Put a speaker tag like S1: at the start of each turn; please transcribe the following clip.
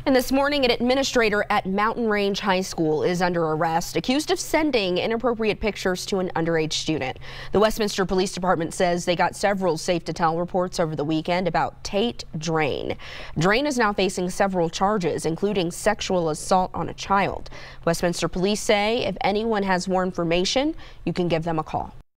S1: And this morning, an administrator at Mountain Range High School is under arrest, accused of sending inappropriate pictures to an underage student. The Westminster Police Department says they got several safe to tell reports over the weekend about Tate Drain. Drain is now facing several charges, including sexual assault on a child. Westminster Police say if anyone has more information, you can give them a call.